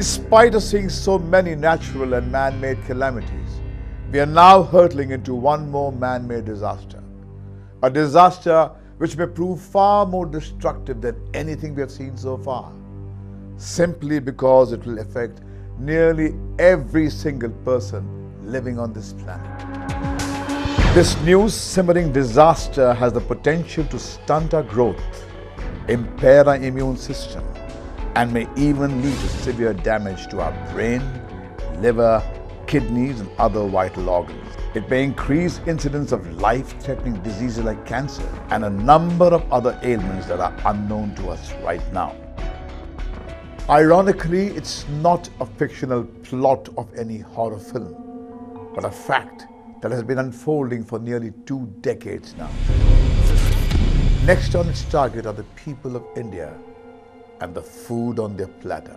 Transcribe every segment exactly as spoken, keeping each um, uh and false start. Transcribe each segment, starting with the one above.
in spite of seeing so many natural and man-made calamities, we are now hurtling into one more man-made disaster. A disaster which may prove far more destructive than anything we have seen so far, simply because it will affect nearly every single person living on this planet. This new simmering disaster has the potential to stunt our growth, impair our immune system, and may even lead to severe damage to our brain, liver, kidneys, and other vital organs. It may increase incidence of life-threatening diseases like cancer and a number of other ailments that are unknown to us right now. Ironically, it's not a fictional plot of any horror film, but a fact that has been unfolding for nearly two decades now. Next on its target are the people of India and the food on their platter.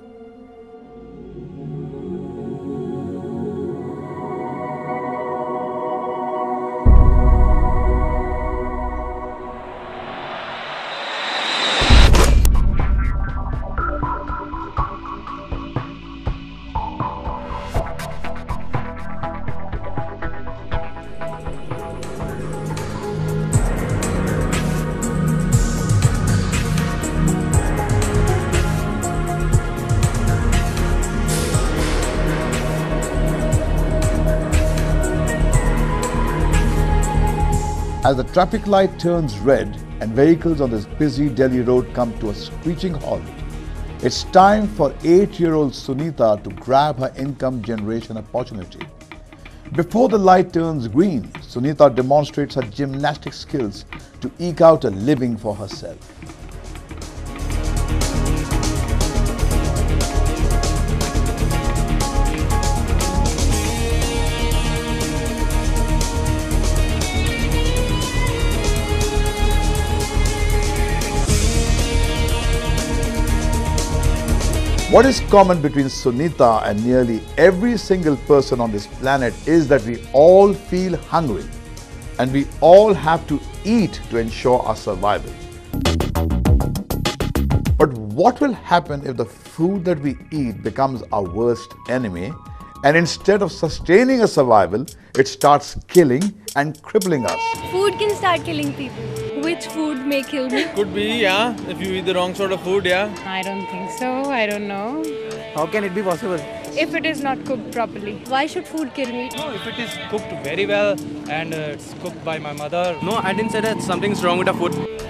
As the traffic light turns red and vehicles on this busy Delhi road come to a screeching halt, it's time for eight-year-old Sunita to grab her income generation opportunity. Before the light turns green, Sunita demonstrates her gymnastic skills to eke out a living for herself. What is common between Sunita and nearly every single person on this planet is that we all feel hungry and we all have to eat to ensure our survival. But what will happen if the food that we eat becomes our worst enemy and instead of sustaining a survival, it starts killing and crippling us? Food can start killing people. Which food may kill me? Could be, yeah. If you eat the wrong sort of food, yeah. I don't think so. I don't know. How can it be possible? If it is not cooked properly. Why should food kill me? No, if it is cooked very well and uh, it's cooked by my mother. No, I didn't say that something's wrong with the food.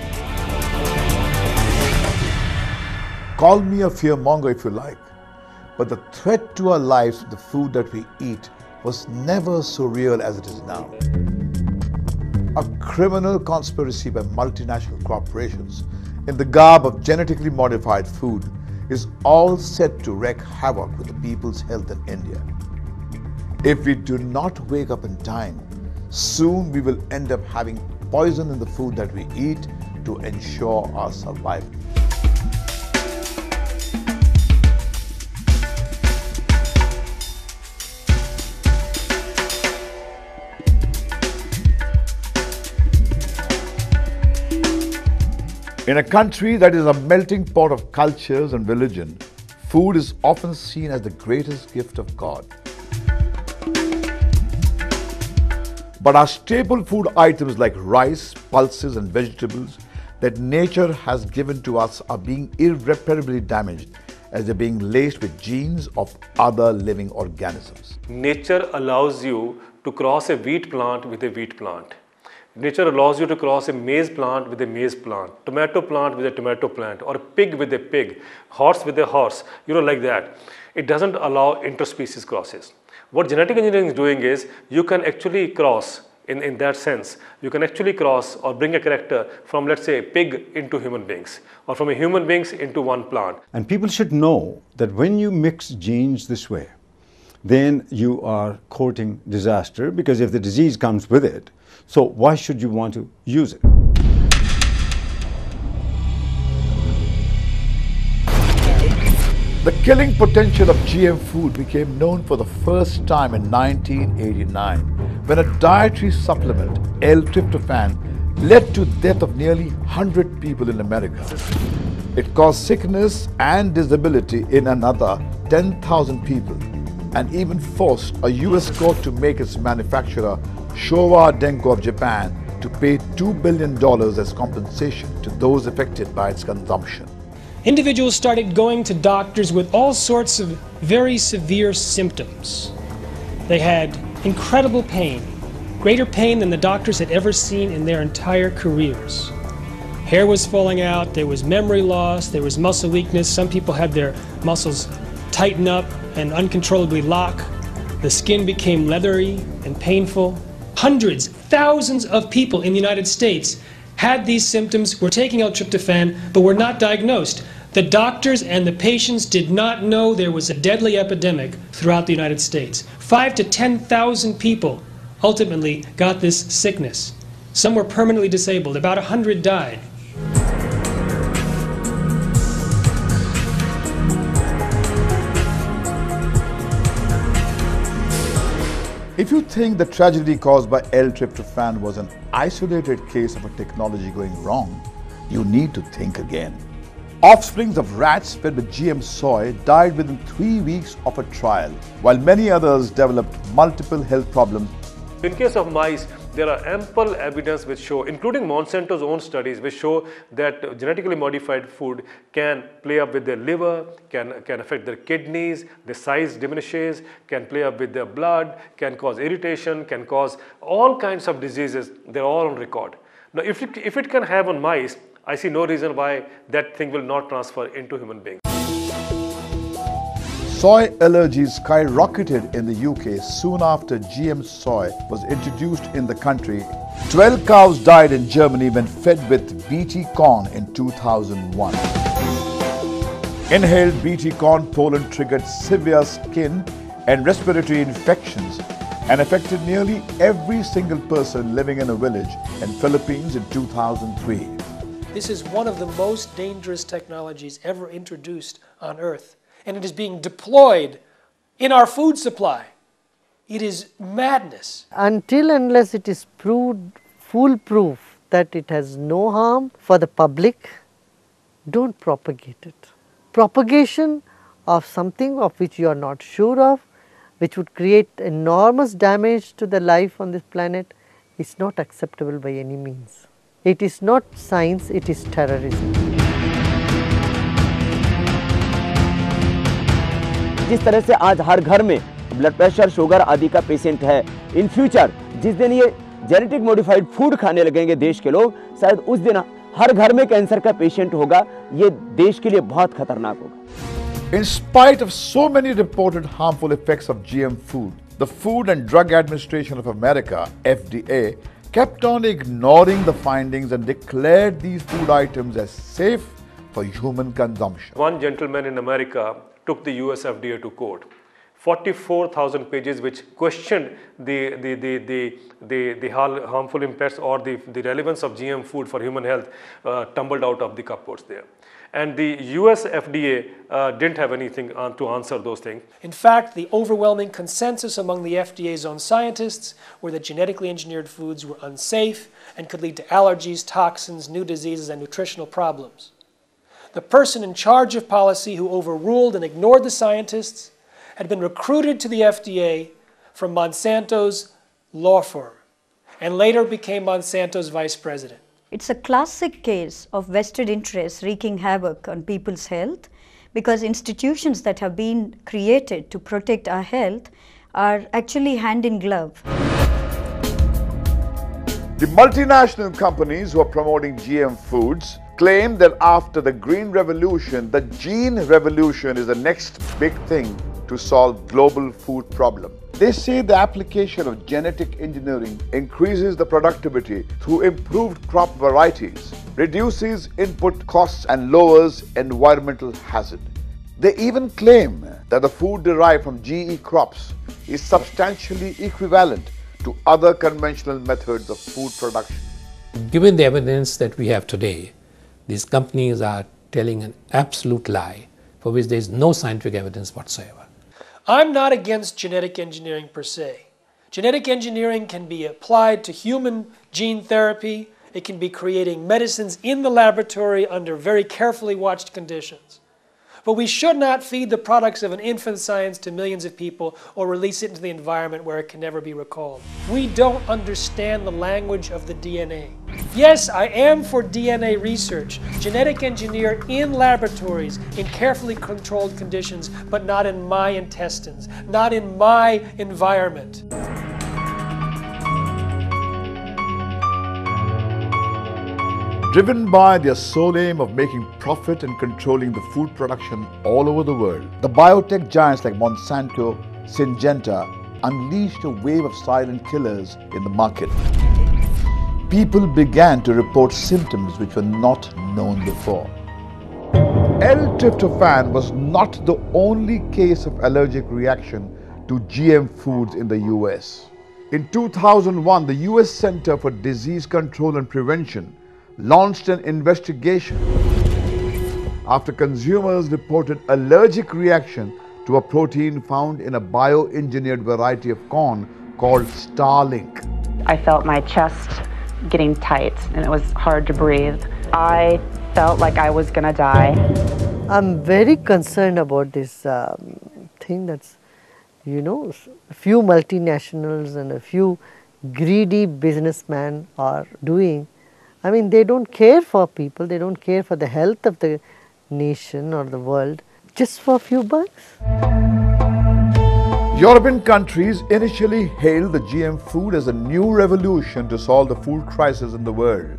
Call me a fearmonger if you like, but the threat to our lives with the food that we eat was never so real as it is now. A criminal conspiracy by multinational corporations in the garb of genetically modified food is all set to wreak havoc with the people's health in India. If we do not wake up in time, soon we will end up having poison in the food that we eat to ensure our survival. In a country that is a melting pot of cultures and religion, food is often seen as the greatest gift of God. But our staple food items like rice, pulses and vegetables that nature has given to us are being irreparably damaged as they're being laced with genes of other living organisms. Nature allows you to cross a wheat plant with a wheat plant. Nature allows you to cross a maize plant with a maize plant, tomato plant with a tomato plant, or a pig with a pig, horse with a horse, you know, like that. It doesn't allow interspecies crosses. What genetic engineering is doing is, you can actually cross, in, in that sense, you can actually cross or bring a character from, let's say, a pig into human beings, or from a human beings into one plant. And people should know that when you mix genes this way, then you are courting disaster, because if the disease comes with it, so why should you want to use it? The killing potential of G M food became known for the first time in nineteen eighty-nine, when a dietary supplement, L-tryptophan, led to the death of nearly one hundred people in America. It caused sickness and disability in another ten thousand people and even forced a U S court to make its manufacturer Showa Denko of Japan to pay two billion dollars as compensation to those affected by its consumption. Individuals started going to doctors with all sorts of very severe symptoms. They had incredible pain, greater pain than the doctors had ever seen in their entire careers. Hair was falling out, there was memory loss, there was muscle weakness. Some people had their muscles tighten up and uncontrollably lock. The skin became leathery and painful. Hundreds, thousands of people in the United States had these symptoms, were taking L-tryptophan, but were not diagnosed. The doctors and the patients did not know there was a deadly epidemic throughout the United States. Five to ten thousand people ultimately got this sickness. Some were permanently disabled. About a hundred died. If you think the tragedy caused by L-tryptophan was an isolated case of a technology going wrong, you need to think again. Offsprings of rats fed with G M soy died within three weeks of a trial, while many others developed multiple health problems. In case of mice, there are ample evidence which show, including Monsanto's own studies, which show that genetically modified food can play up with their liver, can, can affect their kidneys, the size diminishes, can play up with their blood, can cause irritation, can cause all kinds of diseases. They're all on record. Now, if it, if it can have on mice, I see no reason why that thing will not transfer into human beings. Soy allergies skyrocketed in the U K soon after G M soy was introduced in the country. twelve cows died in Germany when fed with B T corn in two thousand one. Inhaled B T corn pollen triggered severe skin and respiratory infections and affected nearly every single person living in a village in Philippines in two thousand three. This is one of the most dangerous technologies ever introduced on Earth, and it is being deployed in our food supply. It is madness. Until unless it is proved foolproof that it has no harm for the public, don't propagate it. Propagation of something of which you are not sure of, which would create enormous damage to the life on this planet, is not acceptable by any means. It is not science, it is terrorism. जिस तरह से आज हर घर में blood pressure, sugar आदि का patient है, in future जिस दिन ये जेनेटिक मॉडिफाइड फूड खाने लगेंगे देश के लोग, शायद उस दिन हर घर में कैंसर का पेशेंट होगा. ये देश के लिए बहुत खतरनाक होगा. In spite of so many reported harmful effects of G M food, the Food and Drug Administration of America, F D A, kept on ignoring the findings and declared these food items as safe for human consumption. One gentleman in America took the U S F D A to court. forty-four thousand pages which questioned the, the, the, the, the, the harmful impacts or the, the relevance of G M food for human health uh, tumbled out of the cupboards there. And the U S F D A uh, didn't have anything on to answer those things. In fact, the overwhelming consensus among the F D A's own scientists were that genetically engineered foods were unsafe and could lead to allergies, toxins, new diseases, and nutritional problems. The person in charge of policy who overruled and ignored the scientists had been recruited to the F D A from Monsanto's law firm and later became Monsanto's vice president. It's a classic case of vested interests wreaking havoc on people's health, because institutions that have been created to protect our health are actually hand in glove. The multinational companies who are promoting G M foods claim that after the Green Revolution, the Gene Revolution is the next big thing to solve global food problem. They say the application of genetic engineering increases the productivity through improved crop varieties, reduces input costs and lowers environmental hazard. They even claim that the food derived from G E crops is substantially equivalent to other conventional methods of food production. Given the evidence that we have today, these companies are telling an absolute lie for which there is no scientific evidence whatsoever. I'm not against genetic engineering per se. Genetic engineering can be applied to human gene therapy. It can be creating medicines in the laboratory under very carefully watched conditions. But we should not feed the products of an infant science to millions of people or release it into the environment where it can never be recalled. We don't understand the language of the D N A. Yes, I am for D N A research, genetic engineer in laboratories in carefully controlled conditions, but not in my intestines, not in my environment. Driven by their sole aim of making profit and controlling the food production all over the world, the biotech giants like Monsanto, Syngenta unleashed a wave of silent killers in the market. People began to report symptoms which were not known before. L-tryptophan was not the only case of allergic reaction to G M foods in the U S. In two thousand one, the U S Center for Disease Control and Prevention launched an investigation after consumers reported allergic reaction to a protein found in a bioengineered variety of corn called Starlink. I felt my chest getting tight and it was hard to breathe. I felt like I was gonna die. I'm very concerned about this um, thing that's, you know, a few multinationals and a few greedy businessmen are doing. I mean, they don't care for people, they don't care for the health of the nation or the world, just for a few bucks. European countries initially hailed the G M food as a new revolution to solve the food crisis in the world.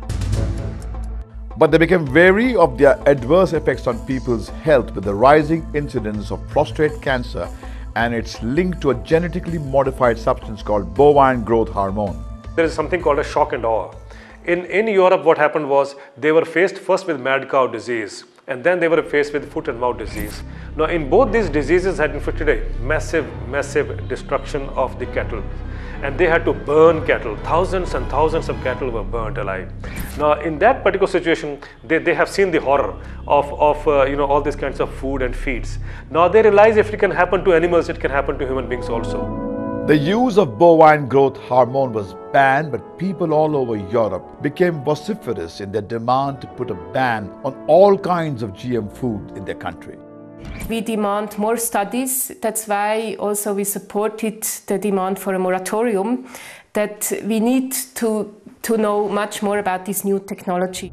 But they became wary of their adverse effects on people's health with the rising incidence of prostate cancer and its link to a genetically modified substance called bovine growth hormone. There is something called a shock and awe. In, in Europe, what happened was they were faced first with mad cow disease, and then they were faced with foot and mouth disease. Now, in both these diseases had inflicted a massive, massive destruction of the cattle. And they had to burn cattle. Thousands and thousands of cattle were burnt alive. Now, in that particular situation, they, they have seen the horror of, of uh, you know, all these kinds of food and feeds. Now, they realize if it can happen to animals, it can happen to human beings also. The use of bovine growth hormone was banned, but people all over Europe became vociferous in their demand to put a ban on all kinds of G M food in their country. We demand more studies. That's why also we supported the demand for a moratorium, that we need to, to know much more about this new technology.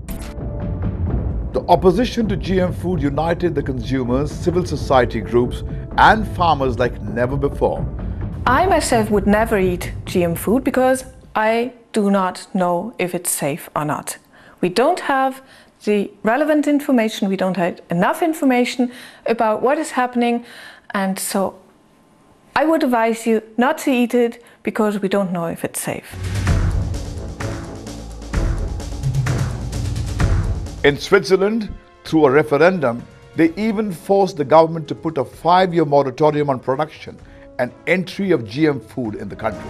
The opposition to G M food united the consumers, civil society groups and farmers like never before. I myself would never eat G M food because I do not know if it's safe or not. We don't have the relevant information, we don't have enough information about what is happening, and so I would advise you not to eat it because we don't know if it's safe. In Switzerland, through a referendum, they even forced the government to put a five-year moratorium on production and entry of G M food in the country.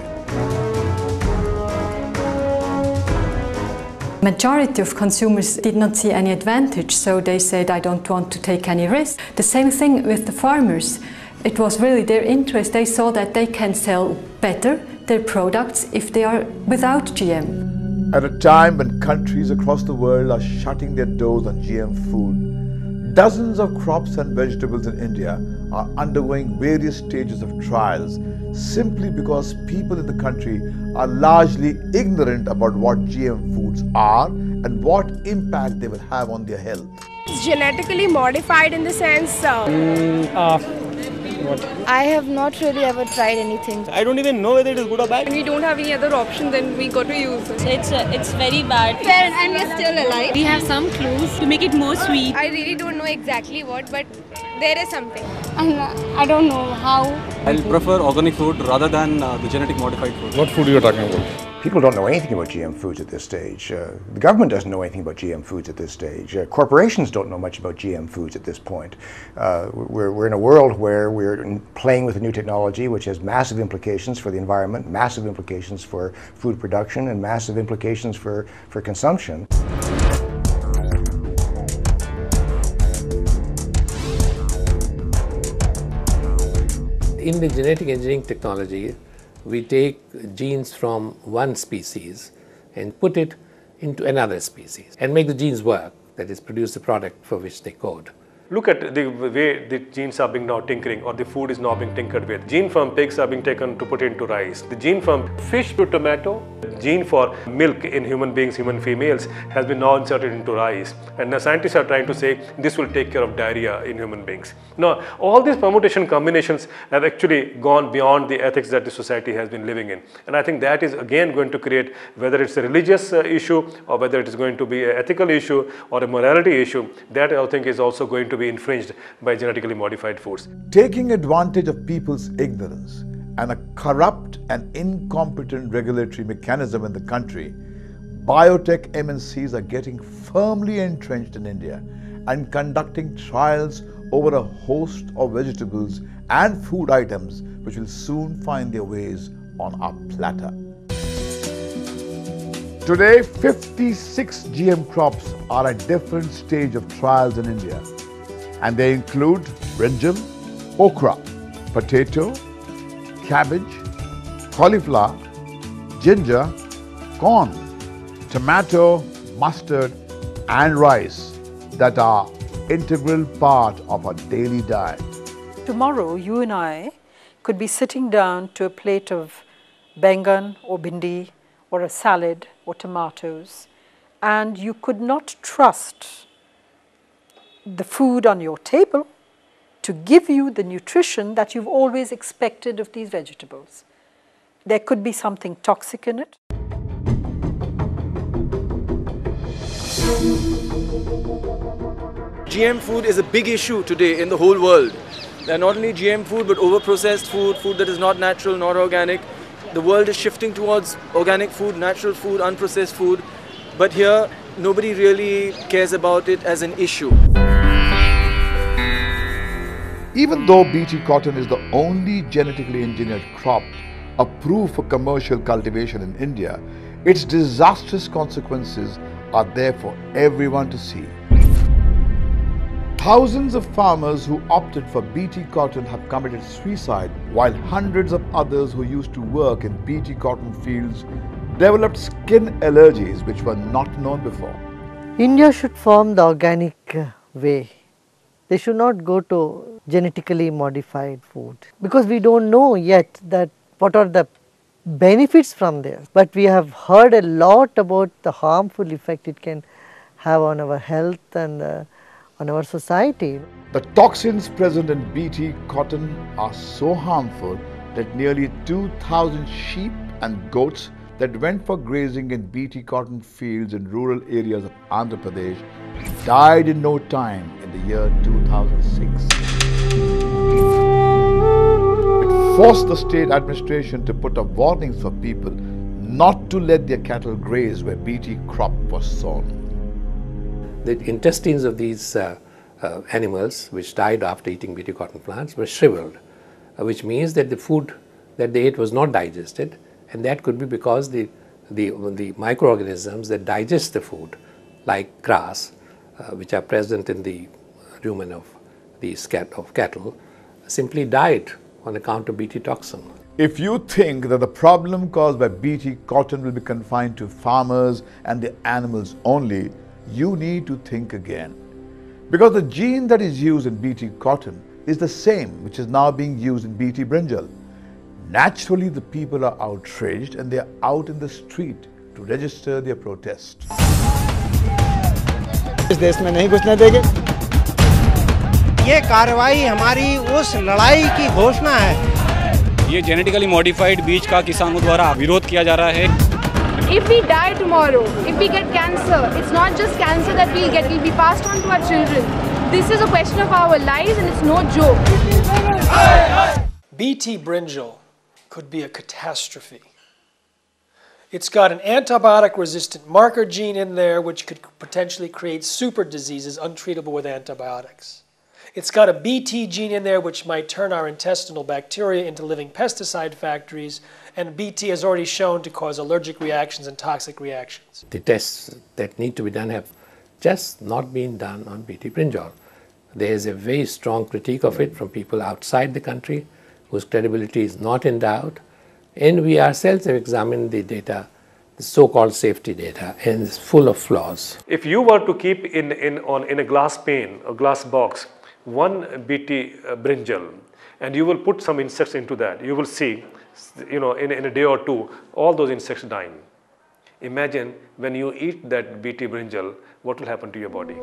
Majority of consumers did not see any advantage, so they said, I don't want to take any risk. The same thing with the farmers. It was really their interest. They saw that they can sell better their products if they are without G M. At a time when countries across the world are shutting their doors on G M food, dozens of crops and vegetables in India are undergoing various stages of trials simply because people in the country are largely ignorant about what G M foods are and what impact they will have on their health. It's genetically modified in the sense... Uh, mm, uh, what? I have not really ever tried anything. I don't even know whether it is good or bad. We don't have any other option, then we got to use it. It's, uh, it's very bad. And we're still alive. We have some clues to make it more sweet. I really don't know exactly what, but there is something. And I don't know how. I'll prefer organic food rather than uh, the genetic modified food. What food are you talking about? People don't know anything about G M foods at this stage. Uh, the government doesn't know anything about G M foods at this stage. Uh, corporations don't know much about G M foods at this point. Uh, we're, we're in a world where we're in playing with a new technology which has massive implications for the environment, massive implications for food production, and massive implications for, for consumption. In the genetic engineering technology, we take genes from one species and put it into another species and make the genes work, that is, produce the product for which they code. look at the way the genes are being now tinkering, or the food is now being tinkered with. Gene from pigs are being taken to put into rice. The gene from fish to tomato, gene for milk in human beings, human females, has been now inserted into rice. And now scientists are trying to say this will take care of diarrhea in human beings. Now, all these permutation combinations have actually gone beyond the ethics that the society has been living in. And I think that is again going to create, whether it's a religious uh, issue or whether it is going to be an ethical issue or a morality issue, that I think is also going to be infringed by genetically modified foods. Taking advantage of people's ignorance and a corrupt and incompetent regulatory mechanism in the country, biotech M N Cs are getting firmly entrenched in India and conducting trials over a host of vegetables and food items which will soon find their ways on our platter. Today, fifty-six G M crops are at different stage of trials in India, and they include brinjal, okra, potato, cabbage, cauliflower, ginger, corn, tomato, mustard, and rice that are integral part of our daily diet. Tomorrow, you and I could be sitting down to a plate of bengan or bhindi or a salad or tomatoes, and you could not trust the food on your table to give you the nutrition that you've always expected of these vegetables. There could be something toxic in it. G M food is a big issue today in the whole world. And not only G M food, but over-processed food, food that is not natural, not organic. The world is shifting towards organic food, natural food, unprocessed food. But here, nobody really cares about it as an issue. Even though B T cotton is the only genetically engineered crop approved for commercial cultivation in India, its disastrous consequences are there for everyone to see. Thousands of farmers who opted for B T cotton have committed suicide, while hundreds of others who used to work in B T cotton fields developed skin allergies which were not known before. India should form the organic way. They should not go to genetically modified food, because we don't know yet that what are the benefits from this. But we have heard a lot about the harmful effect it can have on our health and uh, on our society. The toxins present in B T cotton are so harmful that nearly two thousand sheep and goats that went for grazing in B T cotton fields in rural areas of Andhra Pradesh died in no time in the year two thousand six. It forced the state administration to put up warnings for people not to let their cattle graze where B T crop was sown. The intestines of these uh, uh, animals which died after eating B T cotton plants were shriveled, uh, which means that the food that they ate was not digested, and that could be because the, the, the microorganisms that digest the food, like grass, uh, which are present in the rumen of the scat of cattle, simply died on account of B T toxin. If you think that the problem caused by B T cotton will be confined to farmers and the animals only, you need to think again. Because the gene that is used in B T cotton is the same which is now being used in B T brinjal. Naturally, the people are outraged and they are out in the street to register their protest. इस देश में नहीं घुसने देंगे। ये कार्रवाई हमारी उस लड़ाई की घोषणा है। ये जेनेटिकली मॉडिफाइड बीज का किसानों द्वारा विरोध किया जा रहा है। If we die tomorrow, if we get cancer, it's not just cancer that we'll get, it will be passed on to our children. This is a question of our lives and it's no joke. B T brinjal could be a catastrophe. It's got an antibiotic-resistant marker gene in there which could potentially create super diseases untreatable with antibiotics. It's got a B T gene in there which might turn our intestinal bacteria into living pesticide factories, and B T has already shown to cause allergic reactions and toxic reactions. The tests that need to be done have just not been done on B T brinjal. There is a very strong critique of it from people outside the country whose credibility is not in doubt, and we ourselves have examined the data, the so-called safety data, and it's full of flaws. If you were to keep in, in, on, in a glass pane, a glass box, one B T uh, brinjal, and you will put some insects into that, you will see, you know, in, in a day or two, all those insects dying. Imagine when you eat that B T brinjal, what will happen to your body?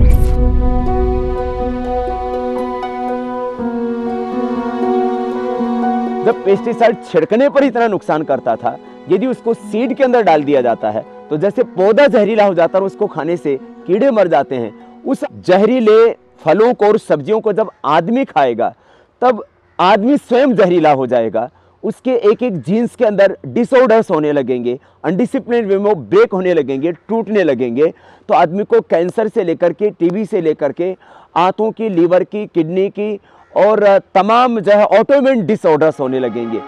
जब pesticide छिड़कने पर इतना नुकसान करता था, यदि उसको seed के अंदर डाल दिया जाता है तो जैसे पौधा जहरीला हो जाता है और उसको खाने से कीड़े मर जाते हैं, उस जहरीले फलों को और सब्जियों को जब आदमी खाएगा तब आदमी स्वयं जहरीला हो जाएगा। उसके एक एक जीन्स के अंदर डिसऑर्डर्स होने लगेंगे, अनडिसिप्लिन वे में ब्रेक होने लगेंगे, टूटने लगेंगे, तो आदमी को कैंसर से लेकर के, टीबी से लेकर के, आंतों की, लीवर की, किडनी की और तमाम जो है ऑटोइम्यून डिसऑर्डर्स होने लगेंगे।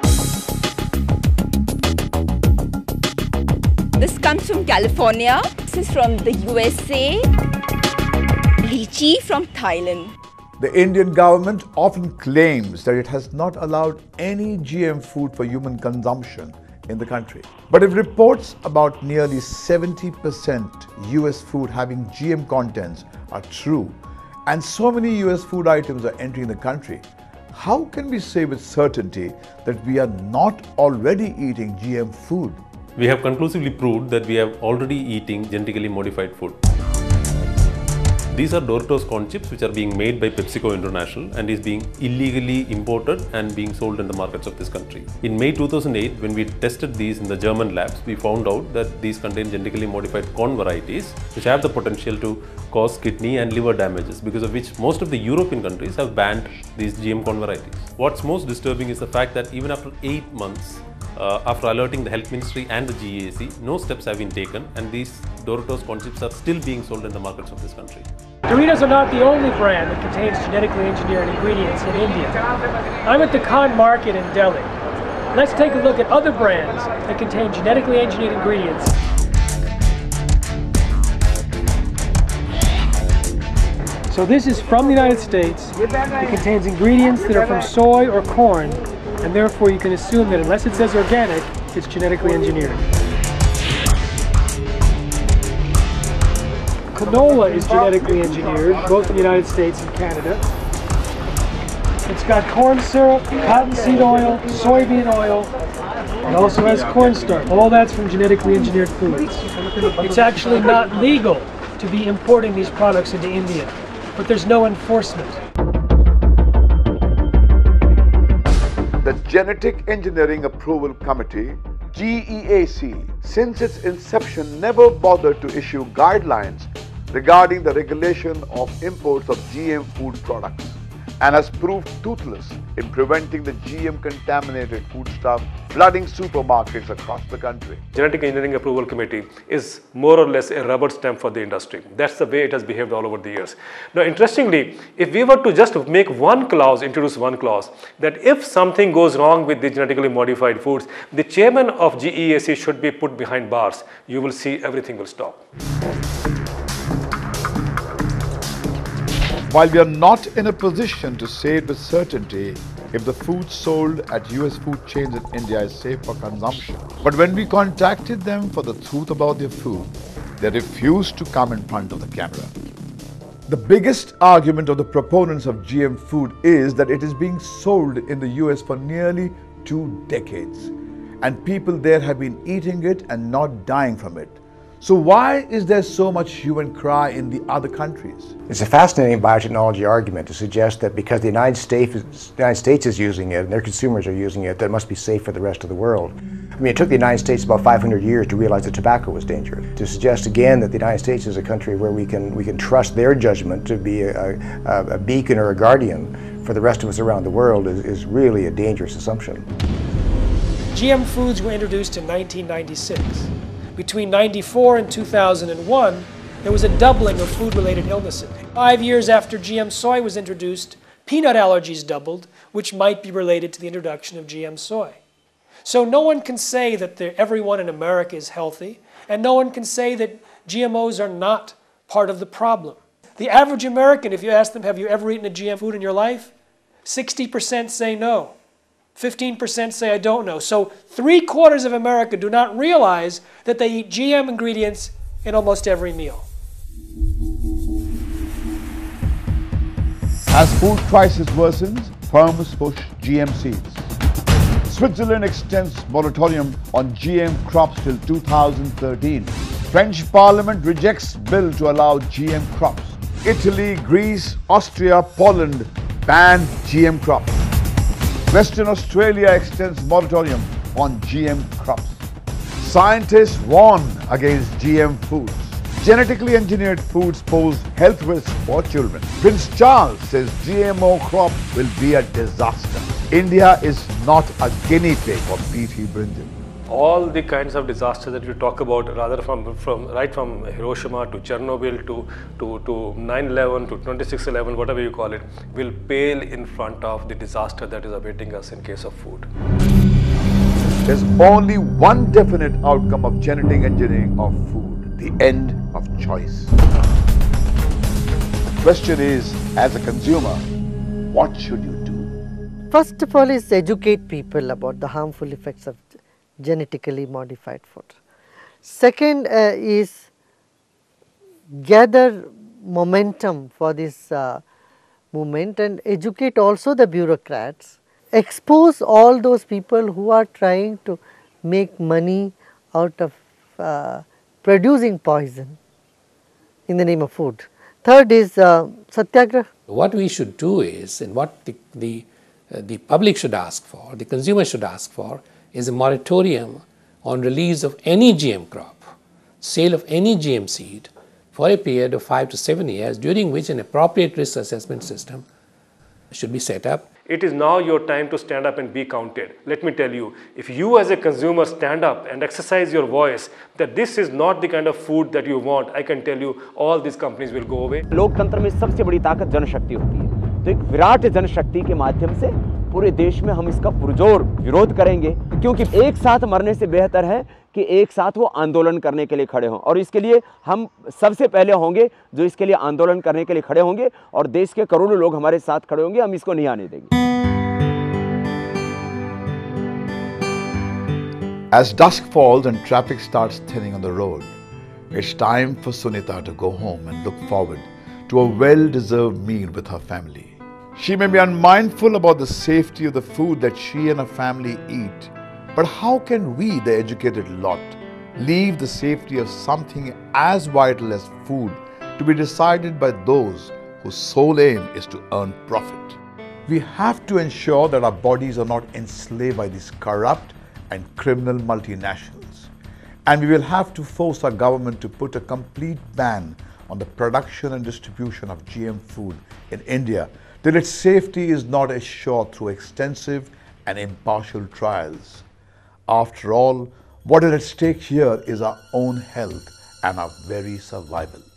This comes from California. This is from the U S A. Lychee from Thailand. The Indian government often claims that it has not allowed any G M food for human consumption in the country. But if reports about nearly seventy percent U S food having G M contents are true, and so many U S food items are entering the country, how can we say with certainty that we are not already eating G M food? We have conclusively proved that we are already eating genetically modified food. These are Doritos corn chips which are being made by PepsiCo International and is being illegally imported and being sold in the markets of this country. In May two thousand eight, when we tested these in the German labs, we found out that these contain genetically modified corn varieties which have the potential to cause kidney and liver damages, because of which most of the European countries have banned these G M corn varieties. What's most disturbing is the fact that even after eight months, Uh, after alerting the Health Ministry and the G A C, no steps have been taken and these Doritos corn chips are still being sold in the markets of this country. Doritos are not the only brand that contains genetically engineered ingredients in India. I'm at the Khan Market in Delhi. Let's take a look at other brands that contain genetically engineered ingredients. So this is from the United States. It contains ingredients that are from soy or corn, and therefore you can assume that unless it says organic, it's genetically engineered. Canola is genetically engineered, both in the United States and Canada. It's got corn syrup, cottonseed oil, soybean oil. It also has cornstarch. All that's from genetically engineered foods. It's actually not legal to be importing these products into India, but there's no enforcement. The Genetic Engineering Approval Committee, G E A C, since its inception never bothered to issue guidelines regarding the regulation of imports of G M food products, and has proved toothless in preventing the G M contaminated foodstuff flooding supermarkets across the country. Genetic Engineering Approval Committee is more or less a rubber stamp for the industry. That's the way it has behaved all over the years. Now, interestingly, if we were to just make one clause, introduce one clause, that if something goes wrong with the genetically modified foods, the chairman of G E A C should be put behind bars, you will see everything will stop. While we are not in a position to say with certainty if the food sold at U S food chains in India is safe for consumption, but when we contacted them for the truth about their food, they refused to come in front of the camera. The biggest argument of the proponents of G M food is that it is being sold in the U S for nearly two decades, and people there have been eating it and not dying from it. So why is there so much hue and cry in the other countries? It's a fascinating biotechnology argument to suggest that because the United States, the United States is using it and their consumers are using it, that it must be safe for the rest of the world. I mean, it took the United States about five hundred years to realize that tobacco was dangerous. To suggest again that the United States is a country where we can, we can trust their judgment to be a, a, a beacon or a guardian for the rest of us around the world is, is really a dangerous assumption. G M foods were introduced in nineteen ninety-six. Between ninety-four and two thousand one, there was a doubling of food-related illnesses. Five years after G M soy was introduced, peanut allergies doubled, which might be related to the introduction of G M soy. So no one can say that everyone in America is healthy, and no one can say that G M Os are not part of the problem. The average American, if you ask them, have you ever eaten a G M food in your life? sixty percent say no. fifteen percent say I don't know. So three quarters of America do not realize that they eat G M ingredients in almost every meal. As food crisis worsens, firms push G M seeds. Switzerland extends moratorium on G M crops till two thousand thirteen. French Parliament rejects bill to allow G M crops. Italy, Greece, Austria, Poland ban G M crops. Western Australia extends moratorium on G M crops. Scientists warn against G M foods. Genetically engineered foods pose health risks for children. Prince Charles says G M O crop will be a disaster. India is not a guinea pig for P T Brinjan. All the kinds of disasters that we talk about, rather from, from right from Hiroshima to Chernobyl to, to, to nine eleven to twenty-six eleven, whatever you call it, will pale in front of the disaster that is awaiting us in case of food. There's only one definite outcome of genetic engineering of food, the end of choice. The question is, as a consumer, what should you do? First of all is educate people about the harmful effects of genetically modified food. Second uh, is gather momentum for this uh, movement and educate also the bureaucrats. Expose all those people who are trying to make money out of uh, producing poison in the name of food. Third is uh, satyagraha. What we should do is, and what the, the, uh, the public should ask for, the consumer should ask for, is a moratorium on release of any G M crop, sale of any G M seed for a period of five to seven years, during which an appropriate risk assessment system should be set up. It is now your time to stand up and be counted. Let me tell you, if you as a consumer stand up and exercise your voice that this is not the kind of food that you want, I can tell you all these companies will go away. लोकतंत्र में सबसे बड़ी ताकत जनशक्ति होती है, तो एक विराट जनशक्ति के माध्यम से पूरे देश में हम इसका पुरजोर विरोध करेंगे, क्योंकि एक साथ मरने से बेहतर है कि एक साथ वो आंदोलन करने के लिए खड़े हों, और इसके लिए हम सबसे पहले होंगे जो इसके लिए आंदोलन करने के लिए खड़े होंगे, और देश के करोड़ों लोग हमारे साथ खड़े होंगे, हम इसको नहीं आने देंगे। As dusk falls and traffic starts thinning on the road, it's time for Sunita to go home and look forward to a well-deserved meal with her family. She may be unmindful about the safety of the food that she and her family eat, but how can we, the educated lot, leave the safety of something as vital as food to be decided by those whose sole aim is to earn profit? We have to ensure that our bodies are not enslaved by these corrupt and criminal multinationals. And we will have to force our government to put a complete ban on the production and distribution of G M food in India till its safety is not assured through extensive and impartial trials. After all, what is at stake here is our own health and our very survival.